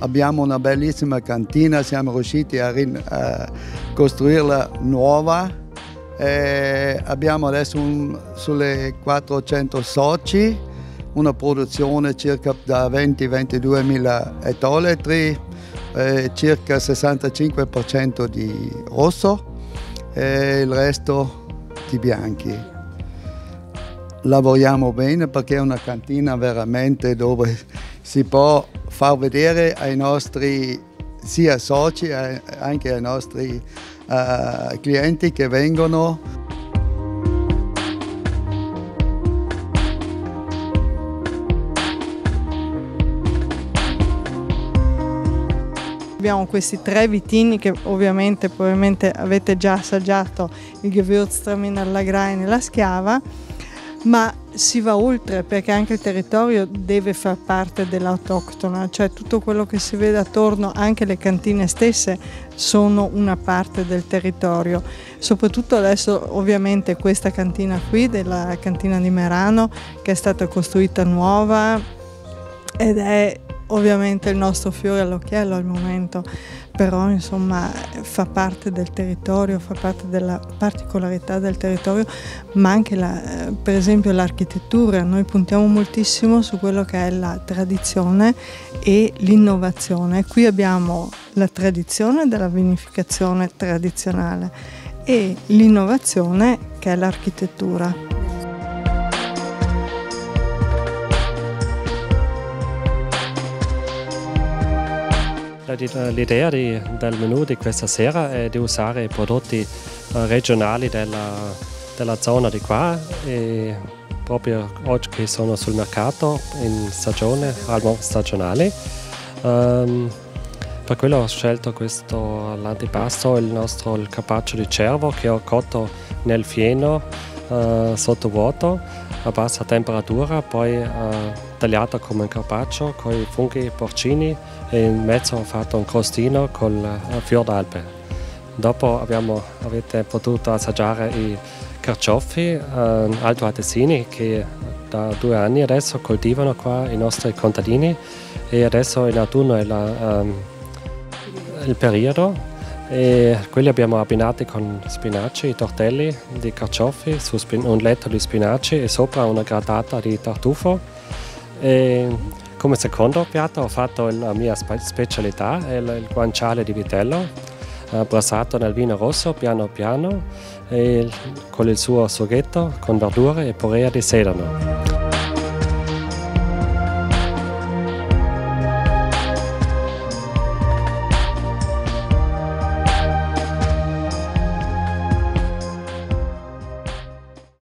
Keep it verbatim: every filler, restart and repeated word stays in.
abbiamo una bellissima cantina, siamo riusciti a, a costruirla nuova. E abbiamo adesso un, sulle quattrocento soci, una produzione circa da venti ventidue mila ettolitri, eh, circa sessantacinque per cento di rosso e il resto di bianchi. Lavoriamo bene perché è una cantina veramente dove si può far vedere ai nostri sia soci e anche ai nostri uh, clienti che vengono. Abbiamo questi tre vitini che ovviamente probabilmente avete già assaggiato, il Gewürztraminer, la Grain e la Schiava, ma si va oltre perché anche il territorio deve far parte dell'autoctona, cioè tutto quello che si vede attorno, anche le cantine stesse sono una parte del territorio. Soprattutto adesso ovviamente questa cantina qui, della cantina di Merano, che è stata costruita nuova ed è ovviamente il nostro fiore all'occhiello al momento, però insomma fa parte del territorio, fa parte della particolarità del territorio, ma anche la, per esempio l'architettura. Noi puntiamo moltissimo su quello che è la tradizione e l'innovazione. Qui abbiamo la tradizione della vinificazione tradizionale e l'innovazione che è l'architettura. L'idea del menù di questa sera è di usare i prodotti regionali della, della zona di qua, e proprio oggi che sono sul mercato in stagione, stagionali. Um, per quello ho scelto questo l'antipasto, il nostro il carpaccio di cervo che ho cotto nel fieno uh, sotto vuoto a bassa temperatura, poi uh, tagliato come un carpaccio con i funghi porcini e in mezzo ho fatto un crostino con uh, fior d'Alpe. Dopo abbiamo, avete potuto assaggiare i carciofi uh, altoatesini che da due anni adesso coltivano qua i nostri contadini, e adesso in autunno è la, um, il periodo. E quelli abbiamo abbinati con spinaci, tortelli di carciofi su un letto di spinaci e sopra una gratata di tartufo. E come secondo piatto ho fatto la mia specialità, il, il guanciale di vitello, eh, brassato nel vino rosso piano piano, e con il suo sughetto con verdure e purea di sedano.